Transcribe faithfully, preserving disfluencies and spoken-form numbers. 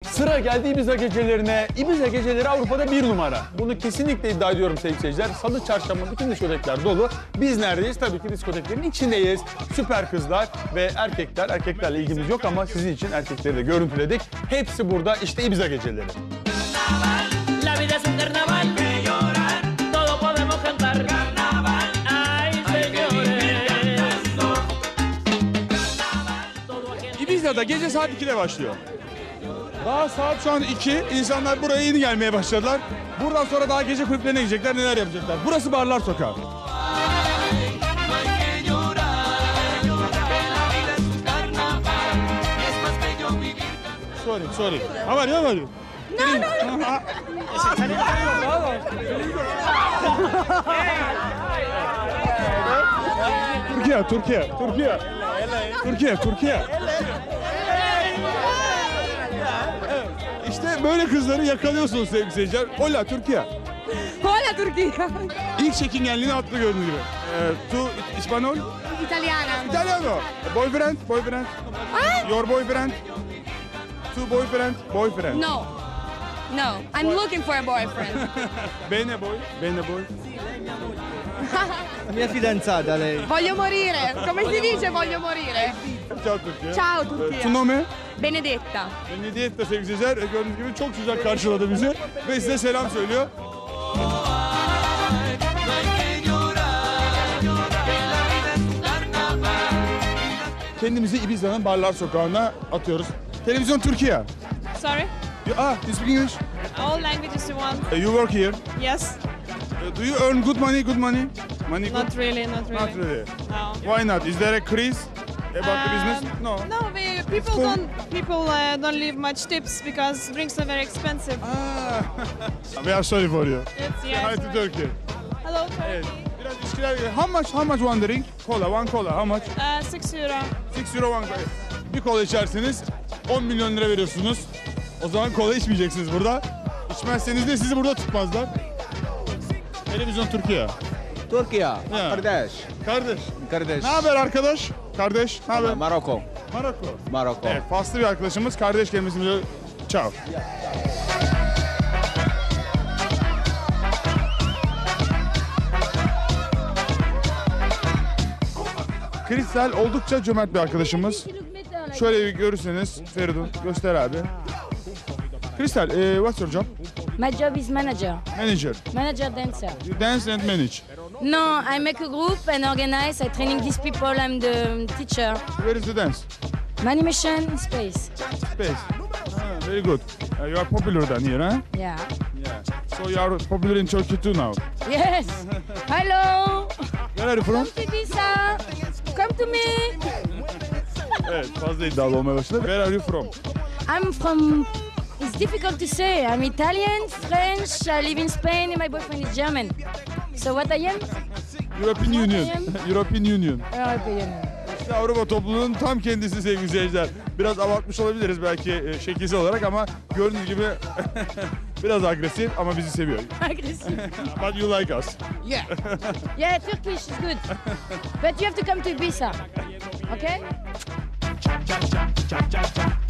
Sıra geldi Ibiza gecelerine. Ibiza geceleri Avrupa'da bir numara. Bunu kesinlikle iddia ediyorum sevgili seyirciler. Salı, çarşamba bütün diskotekler dolu. Biz neredeyiz? Tabii ki diskoteklerin içindeyiz. Süper kızlar ve erkekler. Erkeklerle ilgimiz yok ama sizin için erkekleri de görüntüledik. Hepsi burada. İşte Ibiza geceleri. La vida es un carnaval, que llorar, todo podemos cantar. Carnaval, ay señores. Ibiza'da gece saat ikide başlıyor. Daha saat şu an iki. İnsanlar buraya yeni gelmeye başladılar. Buradan sonra daha gece kulüplerine gidecekler, neler yapacaklar. Burası Barlar Sokağı. Sorry, sorry. How are you? How are you? No, no, no. Türkiye, Türkiye, Türkiye. Türkiye, Türkiye. İşte böyle kızları yakalıyorsunuz sevgili seyirciler. Hola Türkiye. Hola Turquía. İlk çekingenliğini attı gördüğünüz gibi. Ee, tu İspanyol? Italiana. İtalyano. Boyfriend, boyfriend. Your boyfriend. Two boyfriend, boyfriend. No. No. I'm looking for a boyfriend. Bene boy, bene boy. Mia fidanzata lei. Voglio morire. Come si dice voglio morire? Ciao Türkiye. Ciao Ee, Turquía. Tu nome? Benedetta. Benedetta sevgili seyirciler. Ee, Gördüğünüz gibi çok sıcak karşıladı bizi. Ve size selam söylüyor. Kendimizi Ibiza'nın Barlar Sokağı'na atıyoruz. Televizyon Türkiye. Sorry? You, ah, you speak English? All languages you want. Uh, you work here. Yes. Uh, do you earn good money? Good money? Money good? Not really, not really. Not really. No. Why not? Is there a craze about the business? Um, No. No, we, people cool. don't people uh, don't leave much tips because drinks are very expensive. Ah. We are sorry for you. It's, Hi yes. to Turkey. Hello, Evet. Turkey. Biraz ilişkiler. How much? How much one drink? Cola, one cola. How much? Uh, six euro. six euro one cola. Bir kola içerseniz on milyon lira veriyorsunuz. O zaman kola içmeyeceksiniz burada. İçmezseniz de sizi burada tutmazlar. Televizyon Türkiye. Turchia. Ya. Kardeş. Kardeş. Kardeş. Ne haber arkadaş? Kardeş. Ne haber? Maroko. Maroko. Maroko. Evet, faslı bir arkadaşımız. Kardeş kelimesini biliyor. Ciao. Kristal oldukça cömert bir arkadaşımız. Şöyle bir görürseniz Feridun göster abi. Kristal, eh, what's your job? My job is manager, Manager. manager dancer. You dance and manage. No, I make a group and organize. I training these people. I'm the teacher. Where is the dance? Animation space. Space. Ah, very good. Uh, you are popular then here, huh? Yeah. Yeah. So you are popular in Turkey too now. Yes. Hello. Where are you from? Come to Ibiza. Come to me. Evet, fazla iddialı olmaya başladı. Where are you from? I'm from. It's difficult to say. I'm Italian, French. I live in Spain, and my boyfriend is German. So what I am? European Union. European Union. European. İşte Avrupa topluluğunun tam kendisi sevgili seyirciler. Biraz abartmış olabiliriz belki e, şekilsel olarak ama gördüğünüz gibi biraz agresif ama bizi seviyor. Aggressive. But you like us. Yeah. Yeah, Turkish is good. But you have to come to Ibiza. Okay?